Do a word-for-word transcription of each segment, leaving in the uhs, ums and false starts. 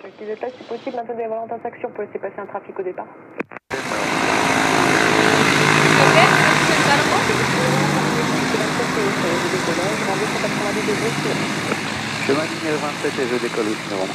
Qui est là, si possible, maintenez la volonté en action pour laisser passer un trafic au départ. Chemin ligne vingt-sept et je décolle aussi, normalement.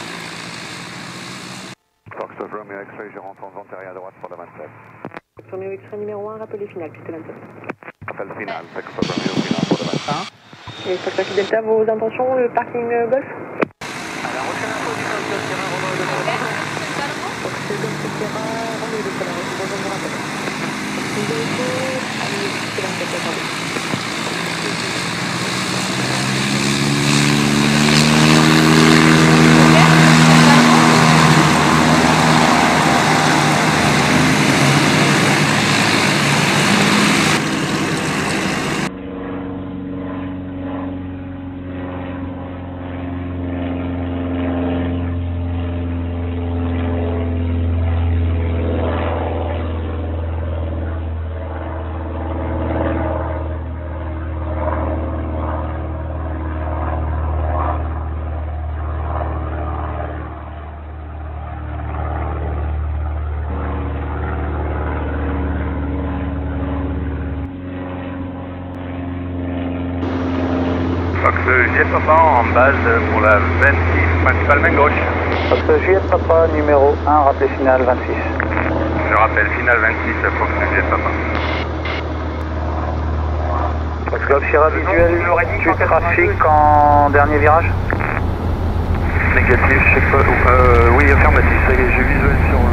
Fox of Romeo X-ray, je rentre en vente arrière à droite pour la vingt-sept. Romeo X-ray numéro un, rappelez final, piste vingt-sept. Appel final, Fox of Romeo final pour la vingt-sept. Et Fox Alpha Delta, vos intentions, le parking euh, golf? À la recherche info du Fox de terrain, Romeo de terrain. Fox Golf Sierra, Romeo de terrain, je vous en rappelle. Vous avez fait, allez, piste vingt-sept, attendez. Fox Juliette Papa en base pour la vingt-six, principale main gauche. Fox Juliette Papa, numéro un, rappelé final vingt-six. Je rappelle, final vingt-six, Fox Juliette Papa. Fox Golf Sierra, visuel du trafic en dernier virage. Négatif, je sais pas. Euh, oui, affirmatif, ça y est, j'ai visuel sur